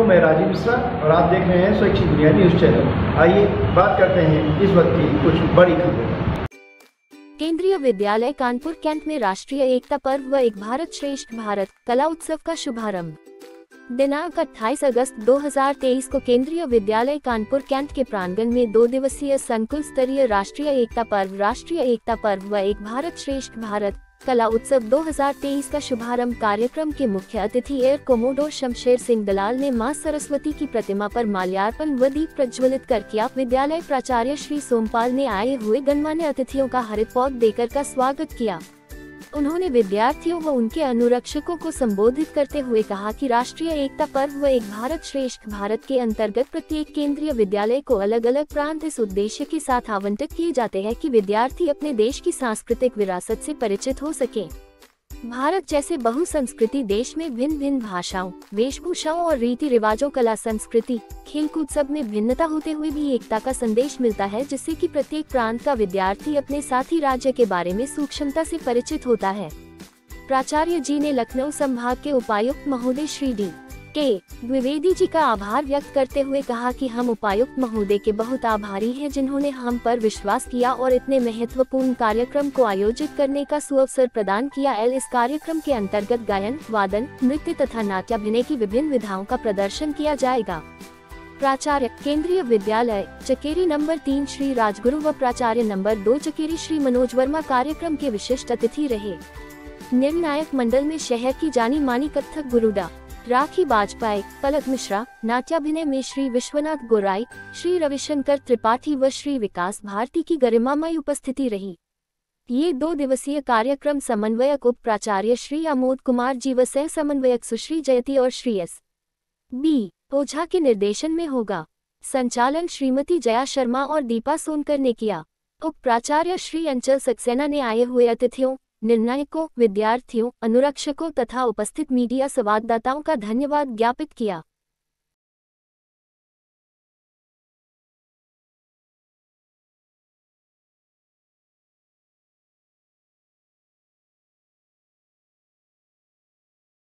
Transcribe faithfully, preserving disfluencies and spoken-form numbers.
मैं राजीव मिश्रा और आप देख रहे हैं स्वैच्छिक दुनिया न्यूज चैनल। आइए बात करते हैं इस वक्त की कुछ बड़ी खबरें। केंद्रीय विद्यालय कानपुर कैंट में राष्ट्रीय एकता पर्व व एक भारत श्रेष्ठ भारत कला उत्सव का शुभारंभ। दिनांक अट्ठाईस अगस्त दो हज़ार तेईस को केंद्रीय विद्यालय कानपुर कैंट के प्रांगण में दो दिवसीय संकुल स्तरीय राष्ट्रीय एकता पर्व राष्ट्रीय एकता पर्व व एक भारत श्रेष्ठ भारत कला उत्सव दो हज़ार तेईस का शुभारंभ कार्यक्रम के मुख्य अतिथि एयर कोमोडोर शमशेर सिंह दलाल ने मां सरस्वती की प्रतिमा पर माल्यार्पण व दीप प्रज्वलित कर किया। विद्यालय प्राचार्य श्री सोमपाल ने आए हुए गणमान्य अतिथियों का हरित पौध देकर का स्वागत किया। उन्होंने विद्यार्थियों व उनके अनुरक्षकों को संबोधित करते हुए कहा कि राष्ट्रीय एकता पर्व व एक भारत श्रेष्ठ भारत के अंतर्गत प्रत्येक केंद्रीय विद्यालय को अलग अलग प्रांत इस उद्देश्य के साथ आवंटित किए जाते हैं कि विद्यार्थी अपने देश की सांस्कृतिक विरासत से परिचित हो सके। भारत जैसे बहुसंस्कृति देश में भिन्न भिन्न भाषाओं, वेशभूषाओं और रीति रिवाजों, कला, संस्कृति, खेलकूद सब में भिन्नता होते हुए भी एकता का संदेश मिलता है, जिससे कि प्रत्येक प्रांत का विद्यार्थी अपने साथी राज्य के बारे में सूक्ष्मता से परिचित होता है। प्राचार्य जी ने लखनऊ संभाग के उपायुक्त महोदय श्री डी के द्विवेदी जी का आभार व्यक्त करते हुए कहा कि हम उपायुक्त महोदय के बहुत आभारी हैं, जिन्होंने हम पर विश्वास किया और इतने महत्वपूर्ण कार्यक्रम को आयोजित करने का सुअवसर प्रदान किया। एल इस कार्यक्रम के अंतर्गत गायन, वादन, नृत्य तथा नाट्याभिनय की विभिन्न विधाओं का प्रदर्शन किया जाएगा। प्राचार्य केंद्रीय विद्यालय चकेरी नंबर तीन श्री राजगुरु व प्राचार्य नंबर दो चकेरी श्री मनोज वर्मा कार्यक्रम के विशिष्ट अतिथि रहे। निर्णायक मंडल में शहर की जानी मानी कथक गुरुडा राखी बाजपाई, पलक मिश्रा, नाट्याभिनय में श्री विश्वनाथ गोराई, श्री रविशंकर त्रिपाठी व श्री विकास भारती की गरिमामय उपस्थिति रही। ये दो दिवसीय कार्यक्रम समन्वयक उप प्राचार्य श्री आमोद कुमार जी व सह समन्वयक सुश्री जयती और श्री एस बी ओझा के निर्देशन में होगा। संचालन श्रीमती जया शर्मा और दीपा सोनकर ने किया। उप प्राचार्य श्री अंचल सक्सेना ने आए हुए अतिथियों, निर्णायकों, विद्यार्थियों, अनुरक्षकों तथा उपस्थित मीडिया संवाददाताओं का धन्यवाद ज्ञापित किया।